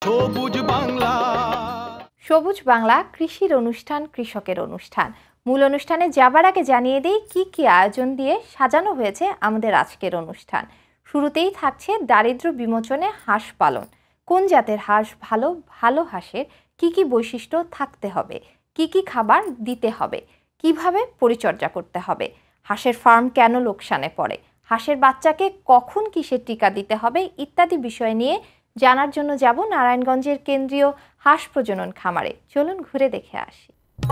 সবুজ বাংলা। সবুজ বাংলা কৃষির অনুষ্ঠান, কৃষকের অনুষ্ঠান। মূল অনুষ্ঠানে যাবার আগে জানিয়ে দিই কি কি আয়োজন দিয়ে সাজানো হয়েছে আমাদের আজকের অনুষ্ঠান। শুরুতেই থাকছে দারিদ্র্য বিমোচনে হাঁস পালন। কোন জাতের হাঁস ভালো, ভালো হাঁসের কি কি বৈশিষ্ট্য থাকতে হবে, কি কি খাবার দিতে হবে, কিভাবে পরিচর্যা করতে হবে, হাঁসের ফার্ম কেন লোকসানে পড়ে, হাঁসের বাচ্চাকে কখন কিসের টিকা দিতে হবে ইত্যাদি বিষয় নিয়ে জানার জন্য যাব নারায়ণগঞ্জের কেন্দ্রীয় হাঁস প্রজনন খামারে। চলুন ঘুরে দেখে আসি।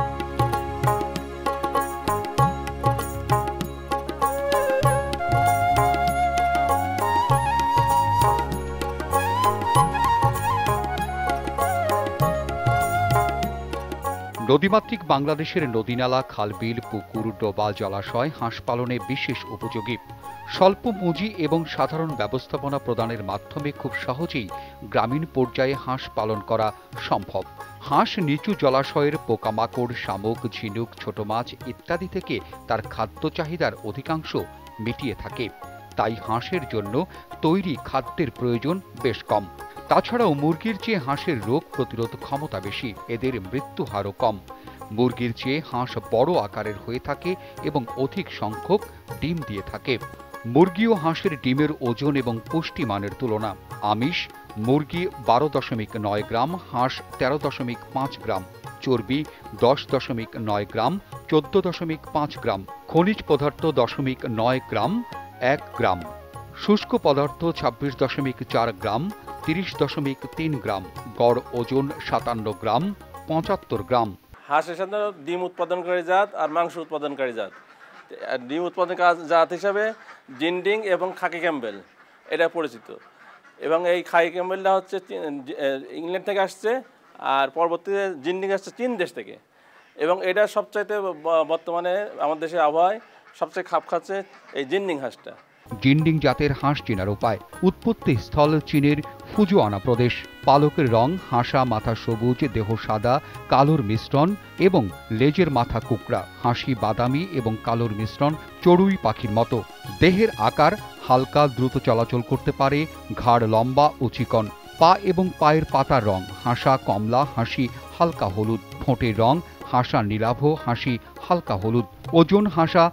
নদীমাতৃক বাংলাদেশের নদীনালা, খালবিল, পুকুর, ডোবা, জলাশয় হাঁস পালনে বিশেষ উপযোগী। স্বল্প পুঁজি এবং সাধারণ ব্যবস্থাপনা প্রদানের মাধ্যমে খুব সহজেই গ্রামীণ পর্যায়ে হাঁস পালন করা সম্ভব। হাঁস নিচু জলাশয়ের পোকামাকড়, শামুক, ঝিনুক, ছোট মাছ ইত্যাদি থেকে তার খাদ্য চাহিদার অধিকাংশ মিটিয়ে থাকে। তাই হাঁসের জন্য তৈরি খাদ্যের প্রয়োজন বেশ কম। তাছাড়াও মুরগির চেয়ে হাঁসের রোগ প্রতিরোধ ক্ষমতা বেশি, এদের মৃত্যু হারও কম। মুরগির চেয়ে হাঁস বড় আকারের হয়ে থাকে এবং অধিক সংখ্যক ডিম দিয়ে থাকে। মুরগি ও হাঁসের ডিমের ওজন এবং পুষ্টিমানের তুলনা: আমিষ মুরগি 12.9 গ্রাম, হাঁস 13.5 গ্রাম, চর্বি 10.9 গ্রাম, 14.5 গ্রাম, খনিজ পদার্থ 0.9 গ্রাম 1 গ্রাম, শুষ্ক পদার্থ 26.4 গ্রাম 30.3 গ্রাম, গড় ওজন 57 গ্রাম 75 গ্রাম। হাঁসের সাথে ডিম উৎপাদনকারী জাত আর মাংস উৎপাদনকারী জাত। ডিম উৎপাদনকারী জাত হিসাবে জিন্ডিং এবং খাকি ক্যাম্বেল এটা পরিচিত। এবং এই খাকি ক্যাম্বেলটা হচ্ছে ইংল্যান্ড থেকে আসছে, আর পরবর্তীতে জিন্ডিং আসছে চীন দেশ থেকে। এবং এটা সবচাইতে বর্তমানে আমাদের দেশের আবহাওয়ায় সবচেয়ে খাপ খাচ্ছে এই জিন্ডিং হাঁসটা। জিন্ডিং জাতের হাঁস চেনার উপায়: উৎপত্তি স্থল চীনের ফুজুয়ানা প্রদেশ। পালকের রং হাঁসা, মাথা সবুজ, দেহ সাদা, কালোর মিশ্রণ এবং লেজের মাথা কুকড়া, হাসি বাদামি এবং কালোর মিশ্রণ, চড়ুই পাখির মতো। দেহের আকার হালকা, দ্রুত চলাচল করতে পারে, ঘাড় লম্বা ও চিকন। পা এবং পায়ের পাতার রং হাঁসা কমলা, হাসি হালকা হলুদ। ঠোঁটের রং হাঁসা নীলাভ, হাসি হালকা হলুদ। ওজন হাঁসা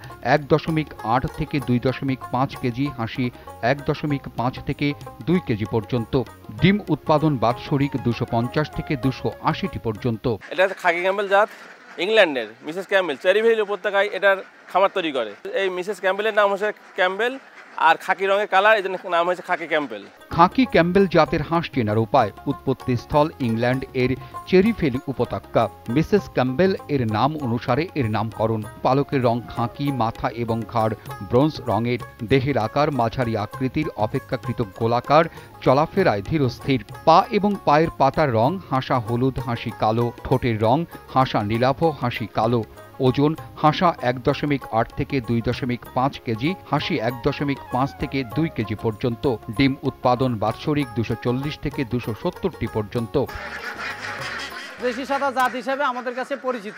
1.8 থেকে 2.5 কেজি, হাসি 1.5 থেকে 2 কেজি পর্যন্ত। ডিম উৎপাদন বাৎসরিক 250 থেকে 280টি পর্যন্ত। এটা খাকি ক্যাম্বেল জাত, ইংল্যান্ডের মিসেস ক্যাম্বেল চেরিভ্যালি উপত্যকায় এটার খামার তৈরি করে। এই মিসেস ক্যাম্বেলের নাম হচ্ছে ক্যাম্বেল, আর খাকি রঙের কালার, এই জন্য নাম হয়েছে খাকি ক্যাম্বেল। খাকি ক্যাম্বেল জাতের হাঁস চেনার উপায়: উৎপত্তি স্থল ইংল্যান্ড এর চেরিভ্যালি উপত্যকা। মিসেস ক্যাম্বেল এর নাম অনুসারে এর নামকরণ। পালকের রং খাকি, মাথা এবং ঘাড় ব্রোঞ্জ রঙের। দেহের আকার মাঝারি আকৃতির, অপেক্ষাকৃত গোলাকার, চলাফেরায় ধীরস্থির। পা এবং পায়ের পাতার রং হাঁসা হলুদ, হাসি কালো। ঠোঁটের রং হাঁসা নীলাভ, হাসি কালো। ওজন হাঁসা 1.8 থেকে 2.5 কেজি, হাসি 1.5 থেকে 2 কেজি পর্যন্ত। ডিম উৎপাদন বাৎসরিক 240 থেকে 270টি পর্যন্ত। দেশি সাদা জাত হিসেবে আমাদের কাছে পরিচিত।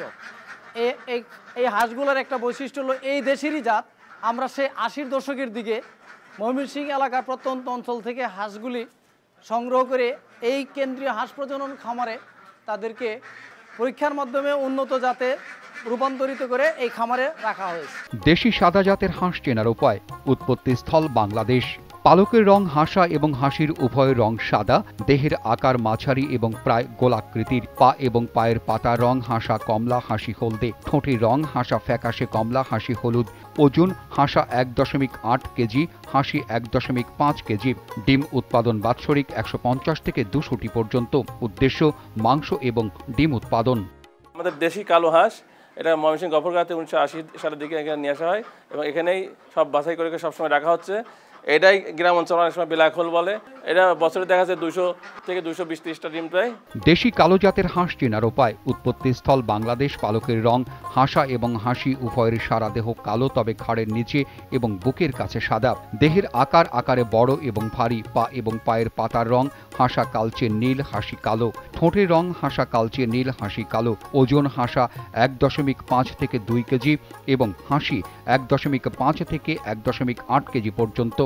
এই হাঁসগুলোর একটা বৈশিষ্ট্য হলো এই দেশেরই জাত। আমরা সেই 80-র দশকের দিকে ময়মনসিংহ এলাকার প্রত্যন্ত অঞ্চল থেকে হাঁসগুলি সংগ্রহ করে এই কেন্দ্রীয় হাঁস প্রজনন খামারে তাদেরকে পরীক্ষার মাধ্যমে উন্নত জাতে রূপান্তরিত করে এই খামারে রাখা হয়েছে। দেশি সাদা জাতের হাঁস চেনার উপায়: উৎপত্তি স্থল বাংলাদেশ। পালকের রং হাঁসা এবং হাসির উভয় রং সাদা। দেহের আকার মাঝারি এবং প্রায় গোলাকৃতির। পা এবং পায়ের পাতার রং হাঁসা কমলা, হাসি হলদে। ঠোঁটের রং হাঁসা ফ্যাকাশে কমলা, হাসি হলুদ। ওজন হাঁসা 1.8 কেজি, হাসি 1.5 কেজি। ডিম উৎপাদন বাৎসরিক 150 থেকে 200টি পর্যন্ত। উদ্দেশ্য মাংস এবং ডিম উৎপাদন। আমাদের দেশি কালো হাঁস এটা ময়মনসিংহ গফরগাঁওতে 1980 সালের দিকে এখানে নিয়ে আসা হয় এবং এখানেই সব বাছাই করে সবসময় রাখা হচ্ছে। এটাই গ্রাম অঞ্চল অনেক সময় ব্ল্যাক হোল বলে। এটা বছরে দেখা যাচ্ছে 200 থেকে 220-30টা ডিম পায়। দেশি কালো জাতের হাঁস চেনার উপায়: উৎপত্তি স্থল বাংলাদেশ। পালকের রং হাঁসা এবং হাসি উভয়ের সারা দেহ কালো, তবে ঘাড়ের নিচে এবং বুকের কাছে সাদা। দেহের আকারে বড় এবং ভারী। পা এবং পায়ের পাতার রং হাঁসা কালচে নীল, হাসি কালো। ঠোঁটের রং হাঁসা কালচে নীল, হাসি কালো। ওজন হাঁসা 1.5 থেকে 2 কেজি এবং হাসি 1.5 থেকে 1.8 কেজি পর্যন্ত।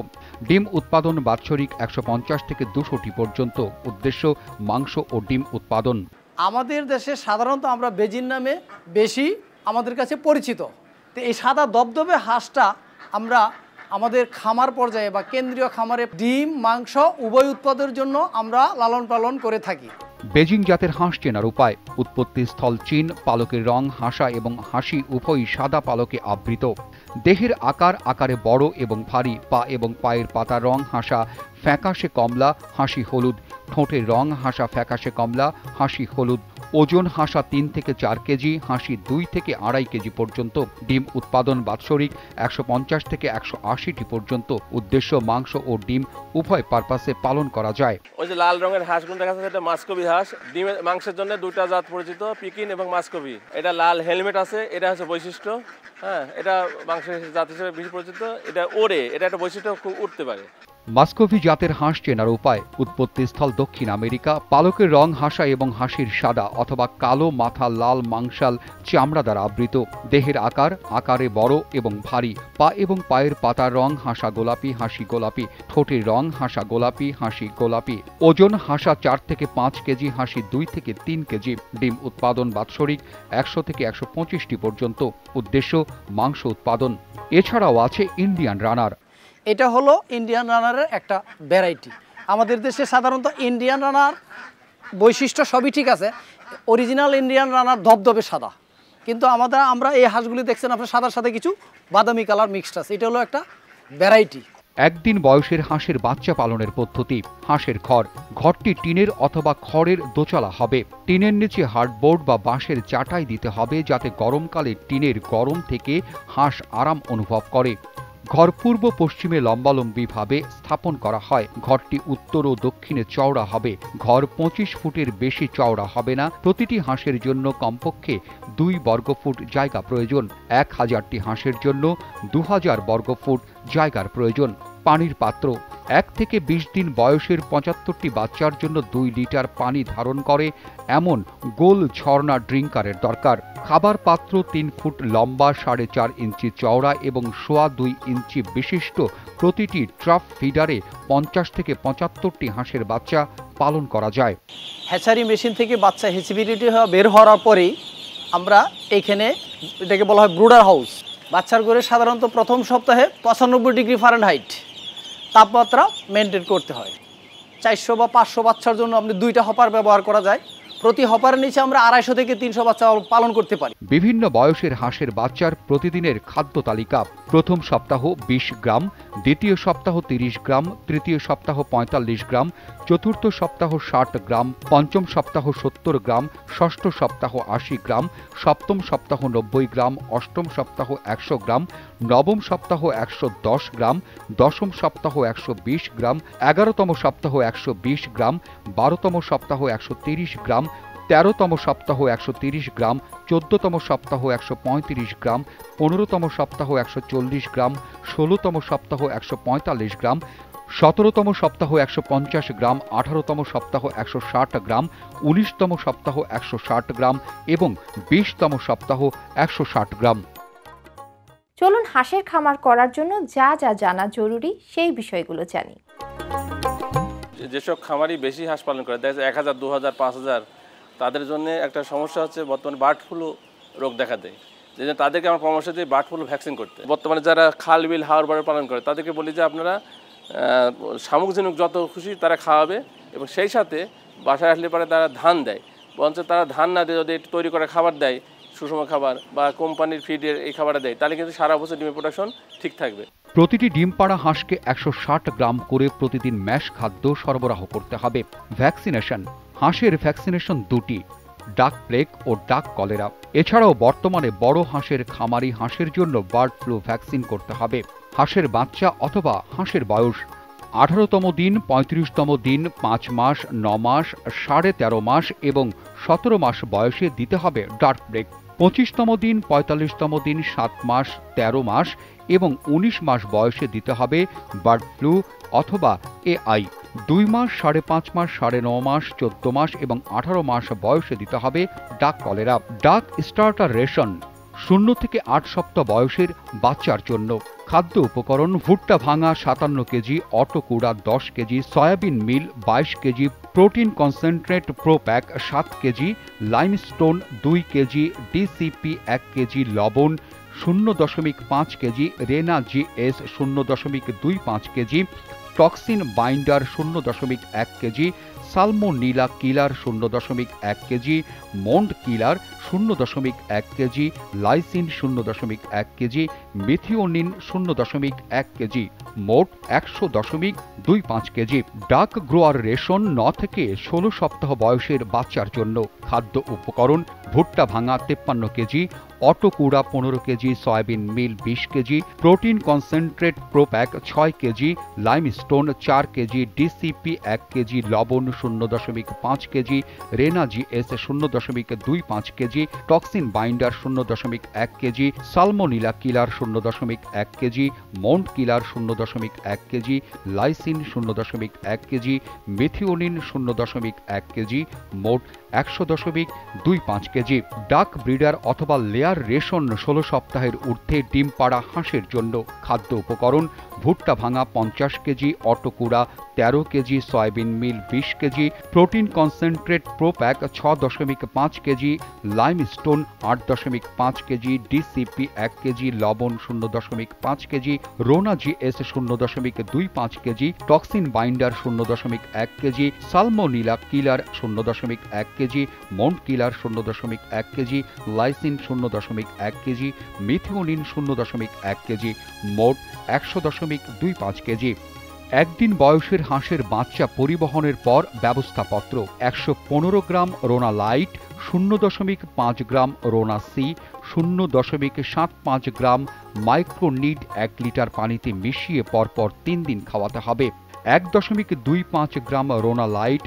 ডিম উৎপাদন বাৎসরিক 150 থেকে 200টি পর্যন্ত। উদ্দেশ্য মাংস ও ডিম উৎপাদন। আমাদের দেশে সাধারণত আমরা বেজিন নামে বেশি আমাদের কাছে পরিচিত। তো এই সাদা দবদবে হাঁসটা আমরা আমাদের খামার পর্যায়ে বা কেন্দ্রীয় খামারে ডিম মাংস উভয় উৎপাদনের জন্য আমরা লালন পালন করে থাকি। বেজিং জাতের হাঁস চেনার উপায়: উৎপত্তি স্থল চীন, পালকের রং হাসা এবং হাসি উভয়ই সাদা পালকে আবৃত। দেহের আকারে বড় এবং ভারী। পা এবং পায়ের পাতার রং হাসা ফ্যাকাশে কমলা, হাসি হলুদ। ঠোঁটের রং হাসা ফ্যাকাশে কমলা, হাসি হলুদ। ওজন হাসা 3 থেকে 4 কেজি, হাসি 2 থেকে 2.5 কেজি পর্যন্ত। ডিম উৎপাদন বাৎসরিক 150 থেকে 180টি পর্যন্ত। উদ্দেশ্য মাংস ও ডিম উভয় পারপাসে পালন করা যায়। ওই যে লাল রঙের হাঁসগুলো দেখা যাচ্ছে, এটা মাস্কোভি হাঁস। ডিমের মাংসের জন্য দুটা জাত পরিচিত, পিকিন এবং মাস্কোভি। এটা লাল হেলমেট আছে, এটা হচ্ছে বৈশিষ্ট্য। হ্যাঁ, এটা মাংসের জাত হিসেবে বেশি পরিচিত। এটা ওড়ে, এটা একটা বৈশিষ্ট্য, খুব উঠতে পারে। মাস্কোভি জাতের হাঁস চেনার উপায়: উৎপত্তিস্থল দক্ষিণ আমেরিকা। পালকের রং হাসা এবং হাসির সাদা অথবা কালো, মাথা লাল, মাংসাল চামড়া দ্বারা আবৃত। দেহের আকারে বড় এবং ভারী। পা এবং পায়ের পাতার রং হাসা গোলাপি, হাসি গোলাপি। ঠোঁটের রং হাসা গোলাপি, হাসি গোলাপি। ওজন হাসা 4 থেকে 5 কেজি, হাসি 2 থেকে 3 কেজি। ডিম উৎপাদন বাৎসরিক 100 থেকে 125টি পর্যন্ত। উদ্দেশ্য মাংস উৎপাদন। এছাড়াও আছে ইন্ডিয়ান রানার। এটা হলো ইন্ডিয়ান রানারের একটা ভ্যারাইটি। আমাদের দেশে সাধারণত ইন্ডিয়ান রানার বৈশিষ্ট্য সবই ঠিক আছে, অরিজিনাল ইন্ডিয়ান রানার ধবধবে সাদা, কিন্তু আমরা এই হাঁসগুলি দেখছেন আপনার সাদার সাথে কিছু বাদামি কালার মিক্সড আছে। এটা হলো একটা ভ্যারাইটি। একদিন বয়সের হাঁসের বাচ্চা পালনের পদ্ধতি: হাঁসের ঘরটি টিনের অথবা খড়ের দোচালা হবে। টিনের নিচে হার্ডবোর্ড বা বাঁশের চাটাই দিতে হবে যাতে গরমকালে টিনের গরম থেকে হাঁস আরাম অনুভব করে। ঘর পূর্ব পশ্চিমে লম্বালম্বিভাবে স্থাপন করা হয়। ঘরটি উত্তর ও দক্ষিণে চওড়া হবে। ঘর 25 ফুটের বেশি চওড়া হবে না। প্রতিটি হাঁসের জন্য কমপক্ষে 2 বর্গফুট জায়গা প্রয়োজন। 1000টি হাঁসের জন্য 2000 বর্গফুট জায়গার প্রয়োজন। পানির পাত্র: 1 থেকে 20 দিন বয়সের 75টি বাচ্চার জন্য 2 লিটার পানি ধারণ করে এমন গোল ঝর্ণা ড্রিঙ্কারের দরকার। খাবার পাত্র 3 ফুট লম্বা, 4.5 ইঞ্চি চওড়া এবং 2.25 ইঞ্চি বিশিষ্ট। প্রতিটি ট্রাফ ফিডারে 50 থেকে 75টি হাঁসের বাচ্চা পালন করা যায়। হ্যাচারি মেশিন থেকে বাচ্চা হেসিবিলিটি বের হওয়ার পরেই আমরা এখানে এটাকে বলা হয় ব্রুডার হাউস। বাচ্চার ঘরে সাধারণত প্রথম সপ্তাহে 95 ডিগ্রি ফারেনহাইট তাপমাত্রা মেনটেন করতে হয়। 400 বা 500 বাচ্চার জন্য আপনি 2টা হপার ব্যবহার করা যায়। প্রতি হপারের নিচে আমরা 250 থেকে 300 বাচ্চা পালন করতে পারি। বিভিন্ন বয়সের হাঁসের বাচ্চার প্রতিদিনের খাদ্য তালিকা: প্রথম সপ্তাহ 20 গ্রাম, দ্বিতীয় সপ্তাহ 30 গ্রাম, তৃতীয় সপ্তাহ 45 গ্রাম, চতুর্থ সপ্তাহ 60 গ্রাম, পঞ্চম সপ্তাহ 70 গ্রাম, ষষ্ঠ সপ্তাহ 80 গ্রাম, সপ্তম সপ্তাহ 90 গ্রাম, অষ্টম সপ্তাহ 100 গ্রাম, নবম সপ্তাহ 110 গ্রাম, দশম সপ্তাহ 120 গ্রাম, 11তম সপ্তাহ 120 গ্রাম, 12তম সপ্তাহ 130 গ্রাম, 13তম সপ্তাহ 130 গ্রাম, 14তম সপ্তাহ 135 গ্রাম, 15তম সপ্তাহ 140 গ্রাম, 16তম সপ্তাহ 145 গ্রাম, 17তম সপ্তাহ 150 গ্রাম, 18তম সপ্তাহ 160 গ্রাম, 19তম সপ্তাহ 160 গ্রাম এবং 20তম সপ্তাহ 160 গ্রাম। চলুন হাঁসের খামার করার জন্য যা যা জানা জরুরি সেই বিষয়গুলো জানি। যেসব খামারি বেশি হাঁস পালন করে, দেখা যায় 1000, 2000, 5000, তাদের জন্য একটা সমস্যা হচ্ছে বর্তমানে বার্ড ফ্লু রোগ দেখা দেয়। যে তাদেরকে আমার পরামর্শ দিই বার্ড ফ্লু ভ্যাকসিন করতে। বর্তমানে যারা খাল বিল হাওর পালন করে তাদেরকে বলি যে আপনারা শামুক ঝিনুক যত খুশি তারা খাওয়াবে, এবং সেই সাথে বাসায় আসলে পরে তারা ধান দেয়। বরঞ্চ তারা ধান না দিয়ে যদি একটু তৈরি করা খাবার দেয়, সুষম খাবার বা কোম্পানির ফিডের এই খাবারটা দেয়, তাহলে কিন্তু সারা বছর ডিমের প্রোডাকশন ঠিক থাকবে। প্রতিটি ডিম পাড়া হাঁসকে 160 গ্রাম করে প্রতিদিন ম্যাশ খাদ্য সরবরাহ করতে হবে। ভ্যাকসিনেশন: হাঁসের ভ্যাকসিনেশন 2টি, ডাক প্লেগ ও ডাক কলেরা। এছাড়াও বর্তমানে বড় হাঁসের খামারি হাঁসের জন্য বার্ড ফ্লু ভ্যাকসিন করতে হবে। হাঁসের বাচ্চা অথবা হাঁসের বয়স: 18তম দিন, 35তম দিন, 5 মাস, 9 মাস, 13.5 মাস এবং 17 মাস বয়সে দিতে হবে ডার্ক প্লেগ। 25তম দিন, 45তম দিন, 7 মাস, 13 মাস এবং 19 মাস বয়সে দিতে হবে বার্ড ফ্লু অথবা AI। 2 মাস, 5.5 মাস, 9.5 মাস, 14 মাস এবং 18 মাস বয়সে দিতে হবে ডাক কলেরা। ডাক স্টার্টার রেশন: 0 থেকে 8 সপ্তাহ বয়সের বাচ্চার জন্য। খাদ্য উপকরণ: ভুট্টা ভাঙা 57 কেজি, অটো কুড়া 10 KG, soybean meal 22 KG, protein concentrate pro pack 7 KG, limestone 2 KG, DCP 1 KG, লবণ 0.5 KG, Rena GS 0.25 KG, toxin binder 0.1 KG, salmonella killer 0.1 KG, mould killer 0.1 KG, lysine 0.1 KG, methionine 0.1 KG, মোট 100.25 KG. ডাক grower ration 9 থেকে 16 সপ্তাহ বয়সের বাচ্চার জন্য। খাদ্য উপকরণ: ভুট্টা ভাঙা 53 কেজি, অটো কুড়া 15 KG, soybean meal 20 KG, protein concentrate pro pack 6 KG, limestone 4 KG, DCP 1 KG, লবণ 0.5 KG, Rena GS 0.25 KG, toxin binder 0.1 KG, salmonella killer 0.1 KG, mould killer 0.1 KG, lysine 0.1 KG, methionine 0.1 KG, মোট 100.25 KG. ডাক breeder অথবা layer ration 16 সপ্তাহের ঊর্ধ্বে ডিম পাড়া হাঁসের জন্য। খাদ্য উপকরণ: ভুট্টা ভাঙা 50 কেজি, অটো কুড়া 13 KG, soybean meal 20 KG, protein concentrate pro pack 6.5 KG, limestone 8.5 KG, DCP 1 KG, লবণ 0.5 KG, Rona GS 0.25 KG, toxin binder 0.1 KG, salmonella killer 0.1 KG, mould killer 0.1 KG, lysine 0.1 KG, methionine 0.1 KG, মোট 100.25 KG. একদিন বয়সের হাঁসের বাচ্চা পরিবহনের পর ব্যবস্থাপত্র: 115 gram Rona light, 0.5 gram Rona C, 0.75 gram মাইক্রোনিড 1 লিটার পানিতে মিশিয়ে পরপর 3 দিন খাওয়াতে হবে। 1.25 গ্রাম Rona light,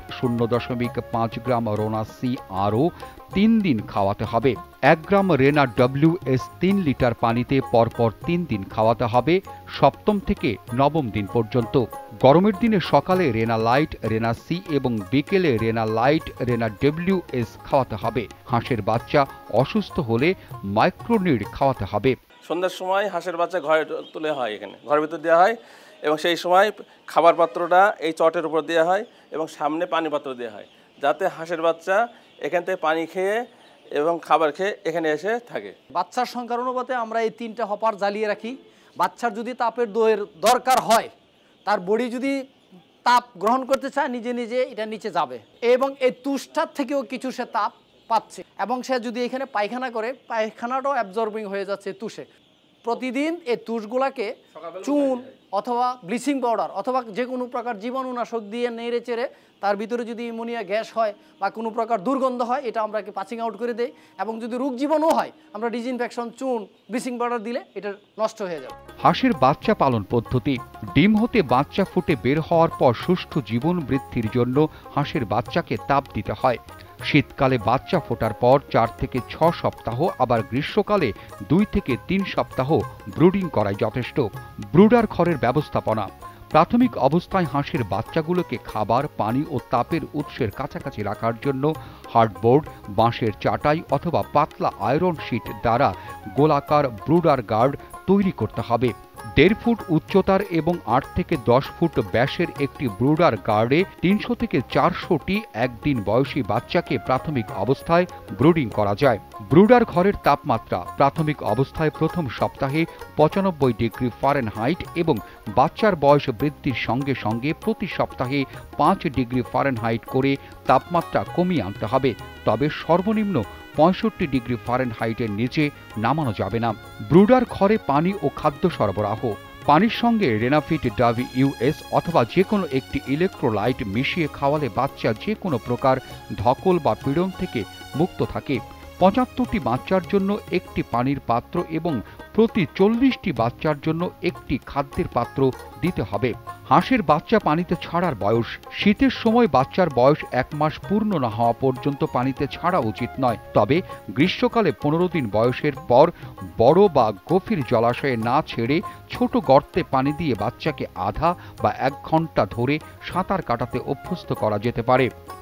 0.5 gram Rona C আরও 3 দিন খাওয়াতে হবে। 1 গ্রাম রেনা ডব্লিউএস 3 লিটার পানিতে পরপর 3 দিন খাওয়াতে হবে, 7ম থেকে 9ম দিন পর্যন্ত। গরমের দিনে সকালে রেনা লাইট, রেনা সি এবং বিকেলে রেনা লাইট, রেনা ডব্লিউএস খাওয়াতে হবে। হাঁসের বাচ্চা অসুস্থ হলে মাইক্রোনিড খাওয়াতে হবে। সন্ধ্যার সময় হাঁসের বাচ্চা ঘরে তুলে হয়, এখানে ঘরের ভিতর দেওয়া হয় এবং সেই সময় খাবার পাত্রটা এই চটের উপর দেওয়া হয় এবং সামনে পানি পাত্র দেওয়া হয়, যাতে হাঁসের বাচ্চা এখান থেকে পানি খেয়ে এবং খাবার খেয়ে এখানে এসে থাকে। বাচ্চার সংখ্যার অনুপাতে আমরা এই 3টা হপার জ্বালিয়ে রাখি। বাচ্চার যদি তাপের দরকার হয়, তার বডি যদি তাপ গ্রহণ করতে চায়, নিজে নিজে এটা নিচে যাবে এবং এই তুষটার থেকেও কিছু সে তাপ পাচ্ছে এবং সে যদি এখানে পায়খানা করে, পায়খানাটাও অ্যাবজর্বিং হয়ে যাচ্ছে তুষে। প্রতিদিন এই তুষগুলাকে চুন অথবা ব্লিচিং পাউডার অথবা যে কোনো প্রকার জীবাণুনাশক দিয়ে নেড়ে চেড়ে তার ভিতরে যদি অ্যামোনিয়া গ্যাস হয় বা কোনো প্রকার দুর্গন্ধ হয়, এটা আমরা পাসিং আউট করে দেই এবং যদি রোগ জীবাণু হয় আমরা ডিসইনফেকশন চুন ব্লিচিং পাউডার দিলে এটা নষ্ট হয়ে যাবে। হাঁসের বাচ্চা পালন পদ্ধতি: ডিম হতে বাচ্চা ফুটে বের হওয়ার পর সুষ্ঠু জীবন বৃদ্ধির জন্য হাঁসের বাচ্চাকে তাপ দিতে হয়। শীতকালে বাচ্চা ফোটার পর 4 থেকে 6 সপ্তাহ, আবার গ্রীষ্মকালে 2 থেকে 3 সপ্তাহ ব্রুডিং করাই যথেষ্ট। ব্রুডার ঘরের ব্যবস্থাপনা: প্রাথমিক অবস্থায় হাঁসের বাচ্চাগুলোকে খাবার, পানি ও তাপের উৎসের কাছাকাছি রাখার জন্য হার্ডবোর্ড, বাঁশের চাটাই অথবা পাতলা আয়রন শিট দ্বারা গোলাকার ব্রুডার গার্ড তৈরি করতে হবে। 1.5 ফুট উচ্চতার এবং 8 থেকে 10 ফুট ব্যাসের একটি ব্রুডার গার্ডে 300 থেকে 400টি একদিন বয়সী বাচ্চাকে প্রাথমিক অবস্থায় ব্রুডিং করা যায়। ব্রুডার ঘরের তাপমাত্রা: প্রাথমিক অবস্থায় প্রথম সপ্তাহে 95 ডিগ্রি ফারেনহাইট এবং বাচ্চার বয়স বৃদ্ধির সঙ্গে সঙ্গে প্রতি সপ্তাহে 5 ডিগ্রি ফারেনহাইট করে তাপমাত্রা কমিয়ে আনতে হবে, তবে সর্বনিম্ন 65 ডিগ্রি ফারেনহাইটের নিচে নামানো যাবে না। ব্রুডার ঘরে পানি ও খাদ্য সরবরাহ: পানির সঙ্গে রেনাফিট WUS অথবা যে কোনো একটি ইলেকট্রোলাইট মিশিয়ে খাওয়ালে বাচ্চা যে কোনো প্রকার ধকল বা পীড়ন থেকে মুক্ত থাকে। 75টি বাচ্চার জন্য একটি পানির পাত্র এবং প্রতি 40টি বাচ্চার জন্য একটি খাদ্যের পাত্র দিতে হবে। হাঁসের বাচ্চা পানিতে ছাড়ার বয়স: শীতের সময় বাচ্চার বয়স 1 মাস পূর্ণ না হওয়া পর্যন্ত পানিতে ছাড়া উচিত নয়, তবে গ্রীষ্মকালে 15 দিন বয়সের পর বড় বা গভীর জলাশয়ে না ছেড়ে ছোট গর্তে পানি দিয়ে বাচ্চাকে আধা বা 1 ঘন্টা ধরে সাঁতার কাটাতে অভ্যস্ত করা যেতে পারে।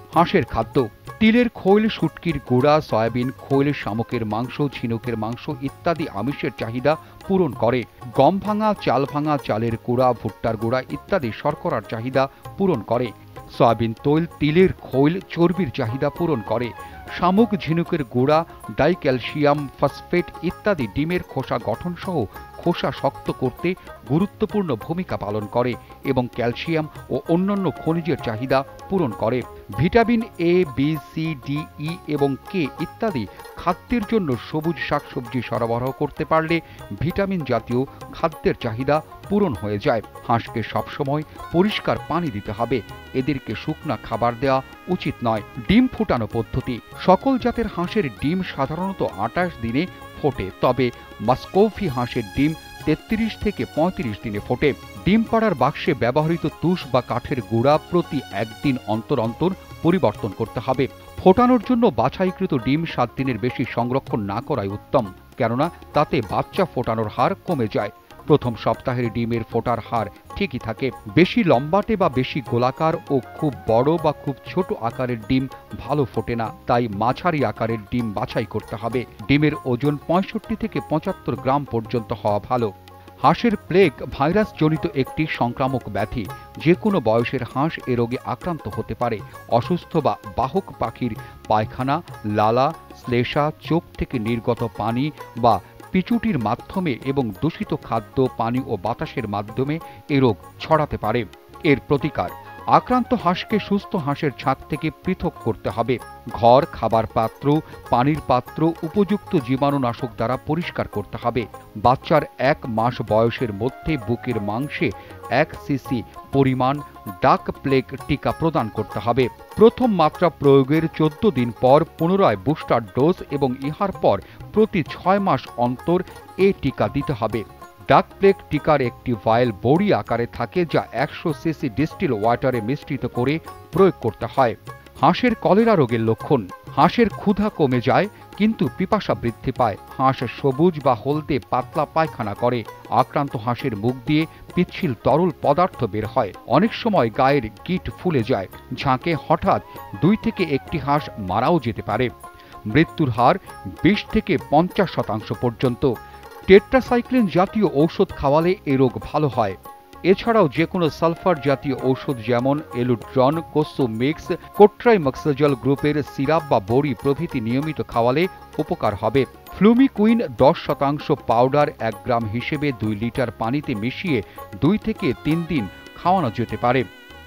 হাঁসের খাদ্য তিলের খৈল, শুটকির গুঁড়া, সয়াবিন খৈল, শামুকের মাংস, ঝিনুকের মাংস ইত্যাদি আমিষের চাহিদা পূরণ করে। গম ভাঙা, চাল ভাঙা, চালের গুঁড়া, ভুট্টার গুঁড়া ইত্যাদি শর্করার চাহিদা পূরণ করে। সয়াবিন তৈল, তিলের খৈল চর্বির চাহিদা পূরণ করে। শামুক, ঝিনুকের গুঁড়া, ডাইক্যালসিয়াম ফসফেট ইত্যাদি ডিমের খোসা গঠনসহ খোসা শক্ত করতে গুরুত্বপূর্ণ ভূমিকা পালন করে এবং ক্যালসিয়াম ও অন্যান্য খনিজের চাহিদা পূরণ করে। Vitamin A, B, C, D, E এবং কে ইত্যাদি খাদ্যের জন্য সবুজ শাকসবজি সরবরাহ করতে পারলে ভিটামিন জাতীয় খাদ্যের চাহিদা পূরণ হয়ে যায়। হাঁসকে সবসময় পরিষ্কার পানি দিতে হবে। এদেরকে শুকনা খাবার দেওয়া উচিত নয়। ডিম ফোটানো পদ্ধতি সকল জাতের হাঁসের ডিম সাধারণত 28 দিনে ফোটে, তবে মাস্কোভি হাঁসের ডিম 33 থেকে 35 দিনে ফোটে। ডিম পাড়ার বাক্সে ব্যবহৃত তুষ বা কাঠের গুঁড়া প্রতি 1 দিন অন্তর অন্তর পরিবর্তন করতে হবে। ফোটানোর জন্য বাছাইকৃত ডিম 7 দিনের বেশি সংরক্ষণ না করাই উত্তম, কেননা তাতে বাচ্চা ফোটানোর হার কমে যায়। প্রথম সপ্তাহের ডিমের ফোটার হার ঠিকই থাকে। বেশি লম্বাটে বা বেশি গোলাকার ও খুব বড় বা খুব ছোট আকারের ডিম ভালো ফোটে না, তাই মাঝারি আকারের ডিম বাছাই করতে হবে। ডিমের ওজন 65 থেকে 75 গ্রাম পর্যন্ত হওয়া ভালো। হাঁসের প্লেগ ভাইরাস জনিত একটি সংক্রামক ব্যাধি। যে কোনো বয়সের হাঁস এ রোগে আক্রান্ত হতে পারে। অসুস্থ বা বাহক পাখির পায়খানা, লালা, শ্লেষা, চোখ থেকে নির্গত পানি বা পিচুটির মাধ্যমে এবং দূষিত খাদ্য, পানি ও বাতাসের মাধ্যমে এ রোগ ছড়াতে পারে। এর প্রতিকার আক্রান্ত হাঁসকে সুস্থ হাঁসের ছাদ থেকে পৃথক করতে হবে। ঘর, খাবার পাত্র, পানির পাত্র উপযুক্ত জীবাণুনাশক দ্বারা পরিষ্কার করতে হবে। বাচ্চার 1 মাস বয়সের মধ্যে বুকের মাংসে 1 সিসি পরিমাণ ডাক প্লেগ টিকা প্রদান করতে হবে। প্রথম মাত্রা প্রয়োগের 14 দিন পর পুনরায় বুস্টার ডোজ এবং ইহার পর প্রতি 6 মাস অন্তর এ টিকা দিতে হবে। ডাক প্লেগ টিকার একটি ভায়েল বড়ি আকারে থাকে, যা 100 সিসি ডিস্টিল ওয়াটারে মিশ্রিত করে প্রয়োগ করতে হয়। হাঁসের কলেরা রোগের লক্ষণ হাঁসের ক্ষুধা কমে যায় কিন্তু পিপাসা বৃদ্ধি পায়। হাঁস সবুজ বা হলদে পাতলা পায়খানা করে। আক্রান্ত হাঁসের মুখ দিয়ে পিচ্ছিল তরল পদার্থ বের হয়। অনেক সময় গায়ের গিট ফুলে যায়। ঝাঁকে হঠাৎ 2 থেকে 1টি হাঁস মারাও যেতে পারে। মৃত্যুর হার 20 থেকে 50% পর্যন্ত। টেট্রাসাইক্লিন জাতীয় ঔষধ খাওয়ালে এ রোগ ভালো হয়। এছাড়াও যে কোনো সালফার জাতীয় ঔষধ যেমন এলুড্রন, কোসোমিক্স, কোট্রাইমক্সাজল গ্রুপের সিরাপ বা বড়ি প্রভৃতি নিয়মিত খাওয়ালে উপকার হবে। ফ্লুমিকুইন 10% পাউডার 1 গ্রাম হিসেবে 2 লিটার পানিতে মিশিয়ে 2 থেকে 3 দিন খাওয়ানো যেতে পারে।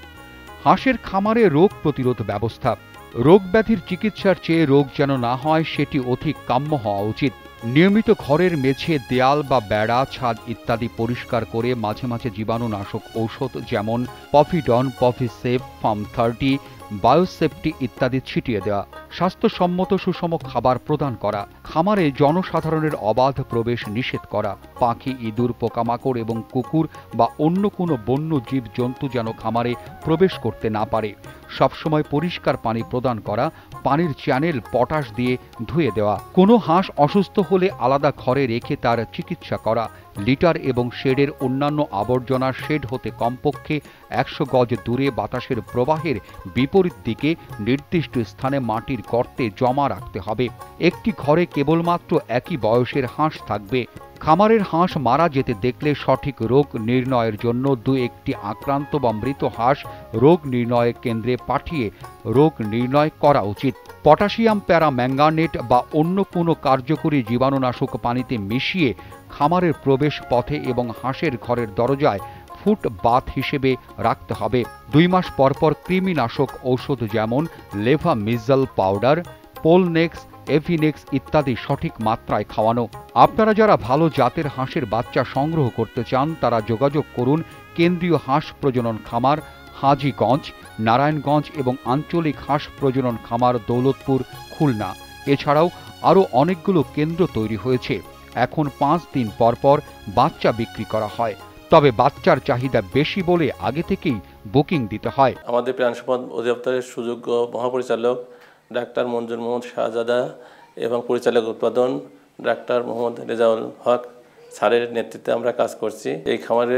হাঁসের খামারে রোগ প্রতিরোধ ব্যবস্থা রোগ ব্যাধির চিকিৎসার চেয়ে রোগ যেন না হয় সেটি অধিক কাম্য হওয়া উচিত। নিয়মিত ঘরের মেঝে, দেয়াল বা বেড়া, ছাদ ইত্যাদি পরিষ্কার করে মাঝে মাঝে জীবাণুনাশক ঔষধ যেমন পভিডন, পভিসেভ, ফার্ম 30, বায়োসেফটি ইত্যাদি ছিটিয়ে দেওয়া। স্বাস্থ্যসম্মত সুষম খাবার প্রদান করা। খামারে জনসাধারণের অবাধ প্রবেশ নিষেধ করা। পাখি, ইঁদুর, পোকামাকড় এবং কুকুর বা অন্য কোনো বন্য জীব জন্তু যেন খামারে প্রবেশ করতে না পারে। সবসময় পরিষ্কার পানি প্রদান করা। পানির চ্যানেল পটাশ দিয়ে ধুয়ে দেওয়া। কোনো হাঁস অসুস্থ হলে আলাদা ঘরে রেখে তার চিকিৎসা করা। লিটার এবং শেডের অন্যান্য আবর্জনা শেড হতে কমপক্ষে 100 গজ দূরে বাতাসের প্রবাহের বিপরীত দিকে নির্দিষ্ট স্থানে মাটির গর্তে জমা রাখতে হবে। একটি ঘরে কেবলমাত্র একই বয়সের হাঁস থাকবে। খামারের হাঁস মারা যেতে দেখলে সঠিক রোগ নির্ণয়ের জন্য 2-1টি আক্রান্ত বা মৃত হাঁস রোগ নির্ণয় কেন্দ্রে পাঠিয়ে রোগ নির্ণয় করা উচিত। পটাশিয়াম প্যারাম্যাঙ্গানেট বা অন্য কোনো কার্যকরী জীবাণুনাশক পানিতে মিশিয়ে খামারের প্রবেশ পথে এবং হাঁসের ঘরের দরজায় ফুট বাথ হিসেবে রাখতে হবে। 2 মাস পর পর কৃমিনাশক ঔষধ যেমন লেভামিজল পাউডার, পোলনেক্স, এভিনেক্স ইত্যাদি সঠিক মাত্রায় খাওয়ানো। আপনারা যারা ভালো জাতের হাঁসের বাচ্চা সংগ্রহ করতে চান তারা যোগাযোগ করুন কেন্দ্রীয় হাঁস প্রজনন খামার, হাজীগঞ্জ, নারায়ণগঞ্জ এবং আঞ্চলিক হাঁস প্রজনন খামার, দৌলতপুর, খুলনা। এছাড়াও আরও অনেকগুলো কেন্দ্র তৈরি হয়েছে। এখন 5 দিন পর পর বাচ্চা বিক্রি করা হয়, তবে বাচ্চার চাহিদা বেশি বলে আগে থেকেই বুকিং দিতে হয়। আমাদের প্রাণ সম্পদ অধিদপ্তরের সুযোগ্য মহাপরিচালক ডাক্তার মঞ্জুর মোহাম্মদ শাহজাদা এবং পরিচালক উৎপাদন ডাক্তার মোহাম্মদ রেজাউল হক স্যারের নেতৃত্বে আমরা কাজ করছি। এই খামারের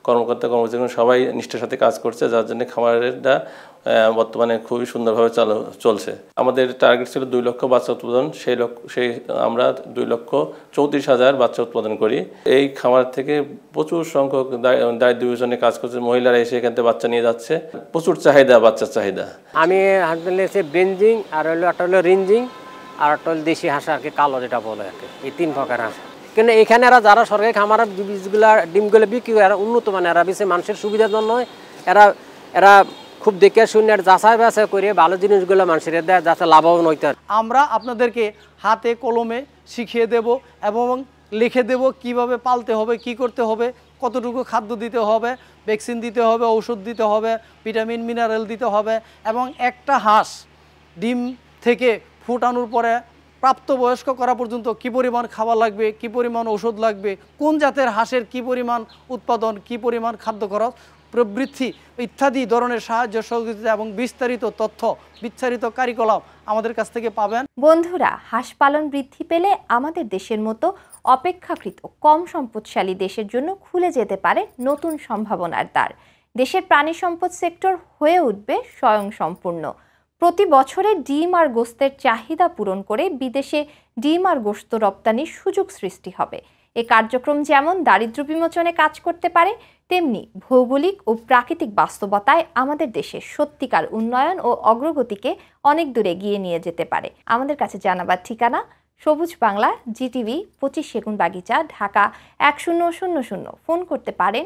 কর্মকর্তা কর্মচারী সবাই নিষ্ঠার সাথে কাজ করছে, যার জন্য খামারটা বর্তমানে খুবই সুন্দরভাবে চলছে। আমাদের টার্গেট ছিল 2 লক্ষ বাচ্চা উৎপাদন, সেই আমরা 2,34,000 বাচ্চা উৎপাদন করি। এই খামার থেকে প্রচুর সংখ্যক দারিদ্র বিবেচনায় কাজ করছে মহিলারা এসে এখান থেকে বাচ্চা নিয়ে যাচ্ছে। প্রচুর চাহিদা, বাচ্চার চাহিদা। আমি হাসবেন্ড এসে ব্রেঞ্জিং, আর একটা হলো রিঞ্জিং, আর একটা হলো দেশি হাঁস আর কি, কালো যেটা বলে আর কি, এই 3 প্রকার হাঁস। কিন্তু এখানে এরা যারা সরকারি খামারের বীজগুলা ডিমগুলো বিক্রি করে, এরা উন্নত মানে এরা বেশি মানুষের সুবিধার জন্য এরা খুব দেখে শুনে যাচাই বাছাই করে ভালো জিনিসগুলো মানুষের দেয়, যাতে লাভবান হইতে। আমরা আপনাদেরকে হাতে কলমে শিখিয়ে দেব এবং লিখে দেব কিভাবে পালতে হবে, কি করতে হবে, কতটুকু খাদ্য দিতে হবে, ভ্যাকসিন দিতে হবে, ঔষধ দিতে হবে, ভিটামিন মিনারেল দিতে হবে, এবং একটা হাঁস ডিম থেকে ফুটানোর পরে প্রাপ্তবয়স্ক করা পর্যন্ত কি পরিমাণ খাবার লাগবে, কি পরিমাণ ওষুধ লাগবে, কোন জাতের হাঁসের কি পরিমাণ উৎপাদন, কি পরিমাণ খাদ্য খরচ প্রবৃদ্ধি ইত্যাদি ধরনের সাহায্য সহযোগিতা এবং বিস্তারিত তথ্য, বিস্তারিত কারিকুলাম আমাদের কাছ থেকে পাবেন। বন্ধুরা, হাঁস পালন বৃদ্ধি পেলে আমাদের দেশের মতো অপেক্ষাকৃত কম সম্পদশালী দেশের জন্য খুলে যেতে পারে নতুন সম্ভাবনার দ্বার। দেশের প্রাণী সম্পদ সেক্টর হয়ে উঠবে স্বয়ংসম্পূর্ণ। প্রতি বছরে ডিম আর গোস্তের চাহিদা পূরণ করে বিদেশে ডিম আর গোস্ত রপ্তানির সুযোগ সৃষ্টি হবে। এ কার্যক্রম যেমন দারিদ্র্য বিমোচনে কাজ করতে পারে, তেমনি ভৌগোলিক ও প্রাকৃতিক বাস্তবতায় আমাদের দেশের সত্যিকার উন্নয়ন ও অগ্রগতিকে অনেক দূরে এগিয়ে নিয়ে যেতে পারে। আমাদের কাছে জানাবার ঠিকানা সবুজ বাংলা, GTV, 25 সেগুন বাগিচা, ঢাকা 1000। ফোন করতে পারেন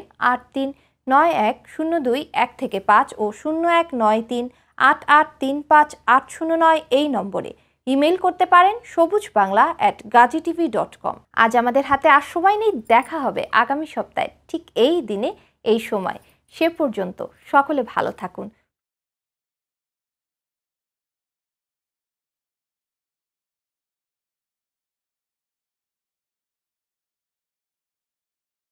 839102-1-5 ও 01938835-809 এই নম্বরে। ইমেল করতে পারেন sobujbangla@gtv.com। আজ আমাদের হাতে আর সময় নেই, দেখা হবে আগামী সপ্তাহে ঠিক এই দিনে এই সময়। সে পর্যন্ত সকলে ভালো থাকুন,